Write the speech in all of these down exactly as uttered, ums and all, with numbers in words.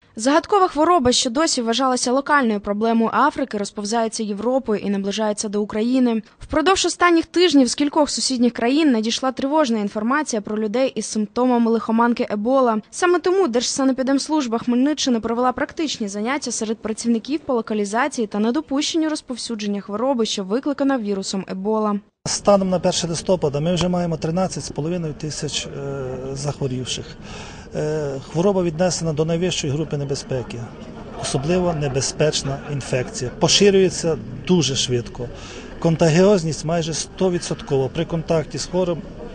Загадкова хвороба, що досі вважалася локальною проблемою Африки, розповзається Європою і наближається до України. Впродовж останніх тижнів з кількох сусідніх країн надійшла тривожна інформація про людей із симптомами лихоманки Ебола. Саме тому Держсанепідемслужба Хмельниччини провела практичні заняття серед працівників по локалізації та недопущенню розповсюдження хвороби, що викликана вірусом Ебола. Станом на перше листопада ми вже маємо тринадцять з половиною тисяч захворівших. Хвороба віднесена до найвищої групи небезпеки. Особливо небезпечна інфекція. Поширюється дуже швидко. Контагіозність майже сто відсотків. При контакті з хворим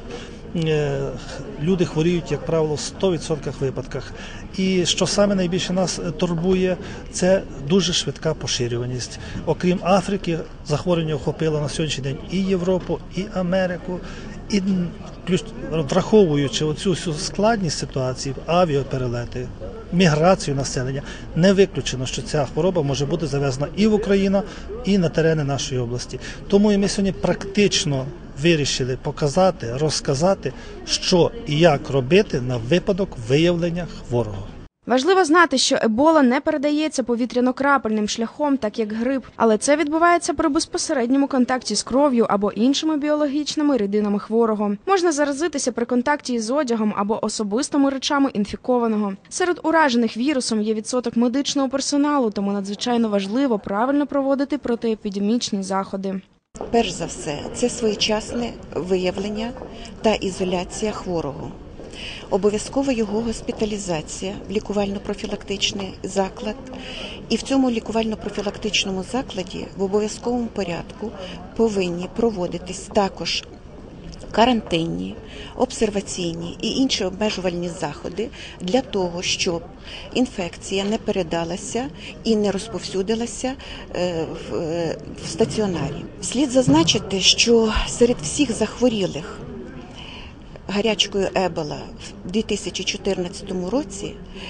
люди хворіють, як правило, в сто відсотків випадках. І що саме найбільше нас турбує, це дуже швидка поширюваність. Окрім Африки, захворювання охопило на сьогоднішній день і Європу, і Америку. І враховуючи оцю всю складність ситуації, авіаперелети, міграцію населення, не виключено, що ця хвороба може бути завезена і в Україну, і на терени нашої області. Тому і ми сьогодні практично вирішили показати, розказати, що і як робити на випадок виявлення хворого. Важливо знати, що Ебола не передається повітряно-крапельним шляхом, так як грип, але це відбувається при безпосередньому контакті з кров'ю або іншими біологічними рідинами хворого. Можна заразитися при контакті із одягом або особистими речами інфікованого. Серед уражених вірусом є відсоток медичного персоналу, тому надзвичайно важливо правильно проводити протиепідемічні заходи. Перш за все, це своєчасне виявлення та ізоляція хворого. Обов'язкова його госпіталізація в лікувально-профілактичний заклад. І в цьому лікувально-профілактичному закладі в обов'язковому порядку повинні проводитись також карантинні, обсерваційні і інші обмежувальні заходи для того, щоб інфекція не передалася і не розповсюдилася в стаціонарі. Слід зазначити, що серед всіх захворілих гарячкою Ебола в дві тисячі чотирнадцятому році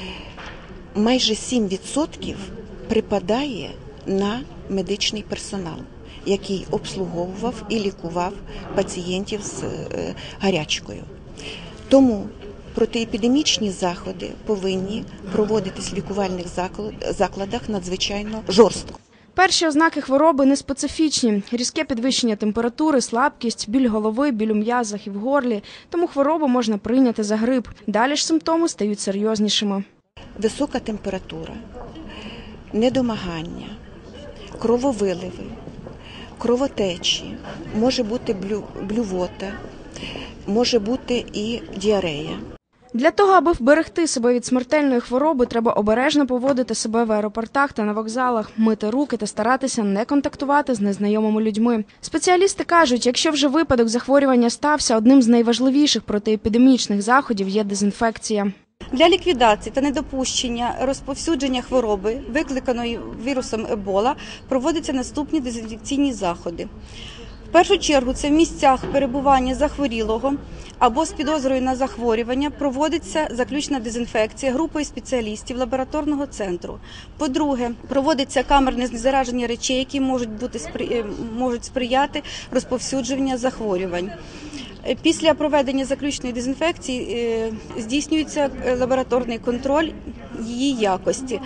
майже сім відсотків припадає на медичний персонал, який обслуговував і лікував пацієнтів з гарячкою. Тому протиепідемічні заходи повинні проводитись в лікувальних закладах надзвичайно жорстко. Перші ознаки хвороби неспецифічні – різке підвищення температури, слабкість, біль голови, біль у м'язах і в горлі. Тому хворобу можна прийняти за грип. Далі ж симптоми стають серйознішими. Висока температура, недомагання, крововиливи, кровотечі, може бути блю, блювота, може бути і діарея. Для того, аби вберегти себе від смертельної хвороби, треба обережно поводити себе в аеропортах та на вокзалах, мити руки та старатися не контактувати з незнайомими людьми. Спеціалісти кажуть, якщо вже випадок захворювання стався, одним з найважливіших протиепідемічних заходів є дезінфекція. Для ліквідації та недопущення розповсюдження хвороби, викликаної вірусом Ебола, проводяться наступні дезінфекційні заходи. В першу чергу це в місцях перебування захворілого або з підозрою на захворювання проводиться заключна дезінфекція групою спеціалістів лабораторного центру. По-друге, проводиться камерне знезараження речей, які можуть бути, можуть сприяти розповсюдженню захворювань. Після проведення заключної дезінфекції здійснюється лабораторний контроль її якості.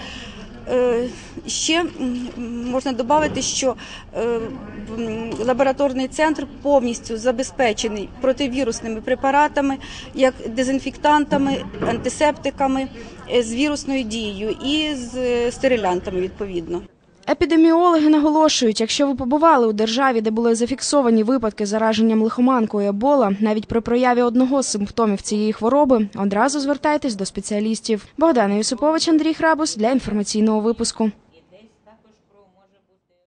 Ще можна додати, що лабораторний центр повністю забезпечений противірусними препаратами, як дезінфектантами, антисептиками з вірусною дією і з стерилянтами відповідно. Епідеміологи наголошують, якщо ви побували у державі, де були зафіксовані випадки зараженням лихоманкою Ебола, навіть при прояві одного з симптомів цієї хвороби, одразу звертайтесь до спеціалістів. Богдана Юсупович, Андрій Храбус для інформаційного випуску.